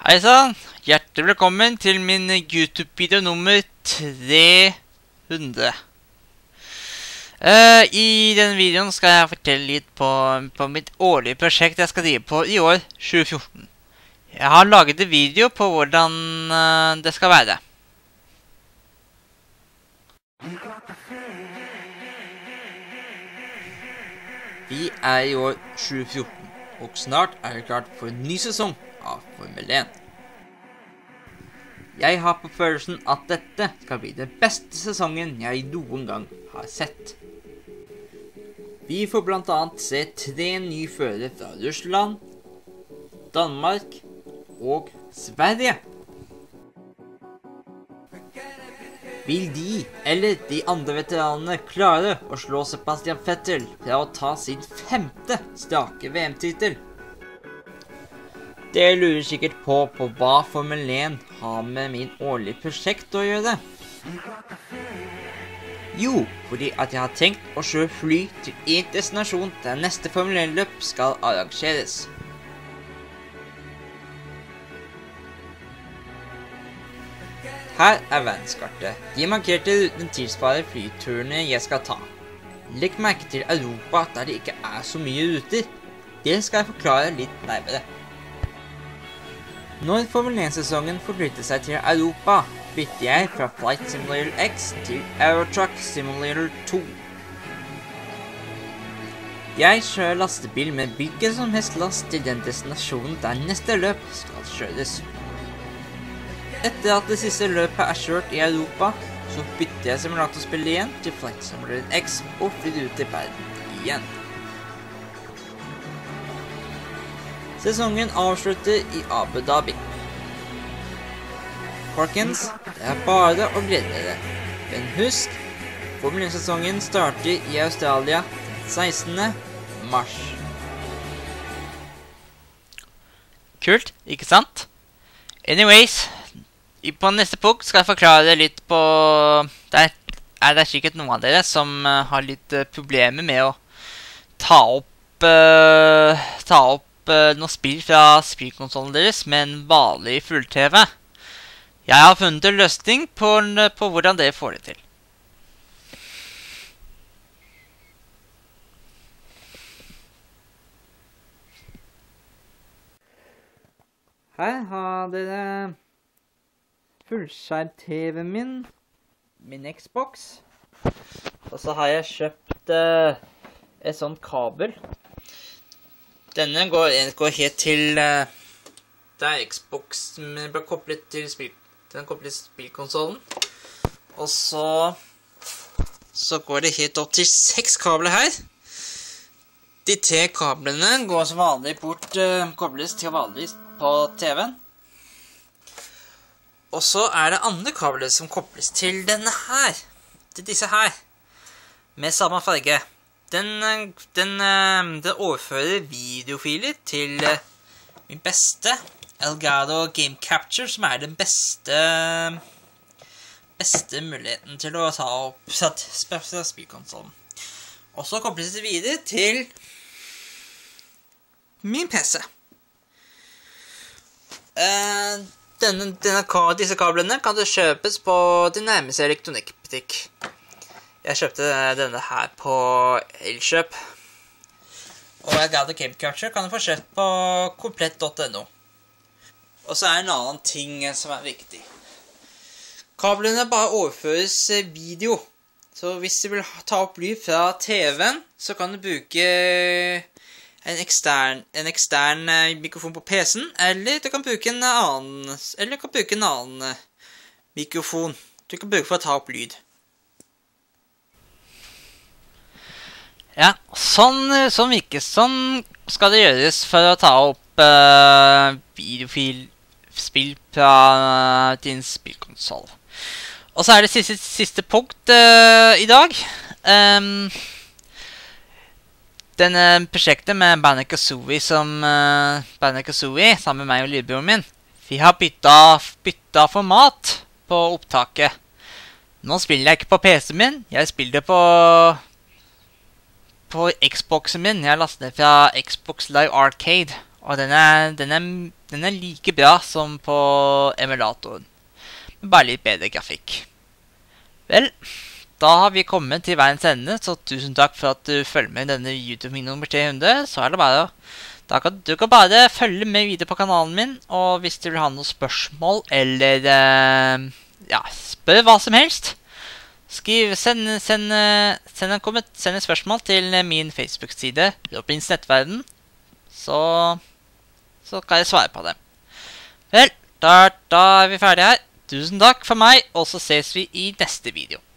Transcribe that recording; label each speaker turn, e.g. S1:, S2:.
S1: Hei sann, hjertelig velkommen til min YouTube-video nummer 300. I denne videoen skal jeg fortelle litt på mitt årlige prosjekt jeg skal drive på i år 2014. Jeg har laget en video på hvordan det skal være. Vi er i år 2014, og snart er det klart for en ny sesong av Formel 1. Jeg har på følelsen at dette skal bli den beste sesongen jeg noen gang har sett. Vi får blant annet se 3 nye førere fra Russland, Danmark og Sverige. Vil de eller de andre veteranene klare å slå Sebastian Vettel fra å ta sin 5. strake VM-titel? Dere lurer sikkert på hva Formel 1 har med min årlige prosjekt å gjøre. Jo, fordi at jeg har tenkt å kjøre fly til en destinasjon der neste Formel 1-løp skal arrangeres. Her er verdenskartet. De markerte ruten tilsvarer flyturene jeg skal ta. Legg merke til Europa der det ikke er så mye ruter. Det skal jeg forklare litt nærmere. Når Formel 1-sesongen forflytter seg til Europa, bytter jeg fra Flight Simulator X til Eurotruck Simulator 2. Jeg kjører lastebil med hvilken som helst last til den destinasjonen der neste løp skal kjøres. Etter at det siste løpet er kjørt i Europa, så bytter jeg simulatorspill igjen til Flight Simulator X og flyr ut til verden igjen. Sesongen avslutter i Abu Dhabi. Folkens, det er bare å glede dere. Men husk, Formel 1-sesongen starter i Australia den 16. mars. Kult, ikke sant? Anyways, på neste punkt skal jeg forklare litt på... Der er det sikkert noen av dere som har litt problemer med å ta opp noen spill fra spillkonsollen deres med en vanlig full-TV. Jeg har funnet en løsning på hvordan dere får det til. Her har dere fullskjerm-TV-en min Xbox. Og så har jeg kjøpt et sånt kabel. Denne går helt til der Xboxen ble koblet til spillkonsollen. Og så går det helt opp til 6 kabler her. De 3 kablene går som vanlig kobles til vanlig på TV-en. Og så er det andre kabler som kobles til denne her. Til disse her. Med samme farge. Den overfører videofiler til min beste Elgato Game Capture, som er den beste muligheten til å ta opp fra spillkonsollen. Og så kobles det videre til min PC. Disse kablene kan du kjøpes på din nærmeste elektronikkbutikk. Jeg kjøpte denne her på Elkjøp. Og Elgato Game Capture kan du få kjøpt på komplett.no. Og så er det en annen ting som er viktig. Kablene bare overføres video. Så hvis du vil ta opp lyd fra TV-en, så kan du bruke en ekstern mikrofon på PC-en, eller du kan bruke en annen mikrofon du kan bruke for å ta opp lyd. Ja, sånn skal det gjøres for å ta opp videospill fra din spillkonsoll. Og så er det siste punkt i dag. Denne prosjektet med Banjo-Kazooie sammen med meg og lillebroren min. Vi har bytta format på opptaket. Nå spiller jeg ikke på PC-en min, jeg spiller på Xboxen min. Jeg har lastet ned fra Xbox Live Arcade. Og den Den er like bra som på emulatoren, men bare litt bedre grafikk. Vel, da har vi kommet til verdens ende, så tusen takk for at du følger med i denne YouTube-video nummer 300. Så er det bare du kan bare følge med videre på kanalen min, og hvis du vil ha noen spørsmål, eller ja, spør hva som helst, send et spørsmål til min Facebook-side, Robins Nettverden, så kan jeg svare på det. Vel, da er vi ferdige her. Tusen takk for meg, og så ses vi i neste video.